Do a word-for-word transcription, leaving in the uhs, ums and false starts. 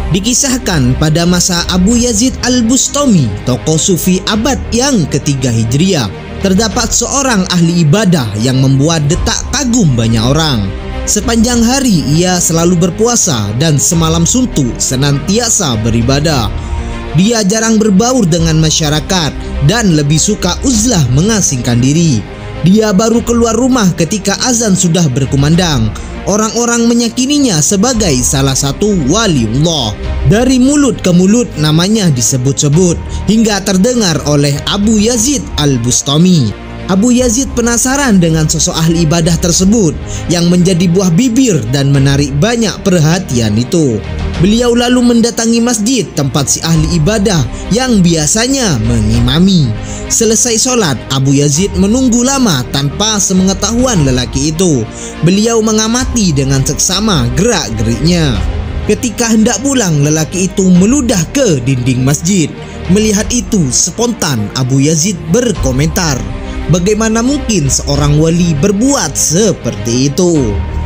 Dikisahkan pada masa Abu Yazid Al-Bustami, tokoh sufi abad yang ketiga Hijriah, terdapat seorang ahli ibadah yang membuat detak kagum banyak orang. Sepanjang hari ia selalu berpuasa dan semalam suntuk senantiasa beribadah. Dia jarang berbaur dengan masyarakat dan lebih suka uzlah mengasingkan diri. Dia baru keluar rumah ketika azan sudah berkumandang. Orang-orang meyakininya sebagai salah satu waliullah. Dari mulut ke mulut namanya disebut-sebut hingga terdengar oleh Abu Yazid Al-Bustami. Abu Yazid penasaran dengan sosok ahli ibadah tersebut yang menjadi buah bibir dan menarik banyak perhatian itu. Beliau lalu mendatangi masjid tempat si ahli ibadah yang biasanya mengimami. Selesai sholat, Abu Yazid menunggu lama tanpa sepengetahuan lelaki itu. Beliau mengamati dengan seksama gerak-geriknya. Ketika hendak pulang, lelaki itu meludah ke dinding masjid. Melihat itu, spontan Abu Yazid berkomentar, "Bagaimana mungkin seorang wali berbuat seperti itu?"